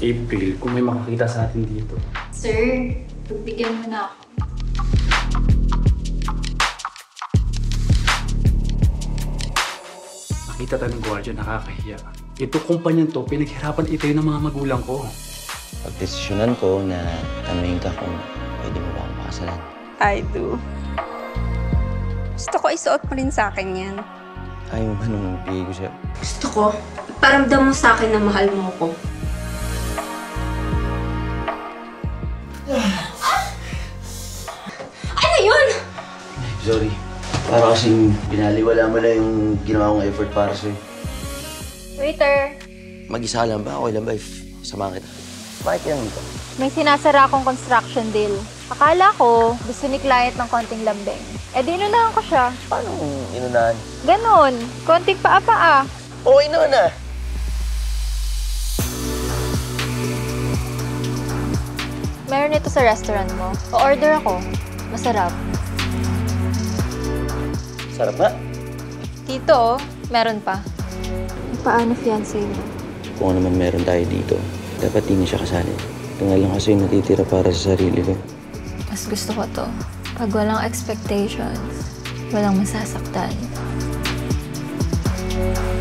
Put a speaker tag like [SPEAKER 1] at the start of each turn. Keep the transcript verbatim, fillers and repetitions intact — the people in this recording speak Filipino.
[SPEAKER 1] April, kung may makakita sa atin dito.
[SPEAKER 2] Sir, pagbigyan mo na ako.
[SPEAKER 1] Nakita tayo ng gwardiya, nakakahiya. Ito kumpanyan to, pinaghirapan ito ng mga magulang ko.
[SPEAKER 3] Pagdesisyonan ko na tanungin ka kung pwede mo ba akong pakasalan.
[SPEAKER 4] I do. Gusto ko isuot mo rin sa akin yan.
[SPEAKER 3] Ayaw mo ba nung bigay ko sa'yo?
[SPEAKER 4] Gusto ko, iparamdam mo sa akin na mahal mo ako. Ano yun?
[SPEAKER 3] Sorry. Para kasing binaliwala mo lang yung ginawa kong effort para sa'yo.
[SPEAKER 2] Waiter!
[SPEAKER 3] Mag-isa lang ba? Okay lang ba if samahan kita? Bakit yan dito?
[SPEAKER 2] May sinasara akong construction deal. Akala ko, gusto ni client ng konting lambing. Eh di inunahan ko siya.
[SPEAKER 3] Paano inunahan?
[SPEAKER 2] Ganon. Konting paa-paa.
[SPEAKER 3] Okay naman ah.
[SPEAKER 2] Meron ito sa restaurant mo. O-order ako. Masarap.
[SPEAKER 3] Sarap nga.
[SPEAKER 2] Dito, oh, meron pa. Paano fiancé mo?
[SPEAKER 3] Kung ano man meron tayo dito, dapat di na siya kasali. Ito nga lang kasi yung natitira para sa sarili ko.
[SPEAKER 2] Mas gusto ko to. Pag walang expectations, walang masasaktan.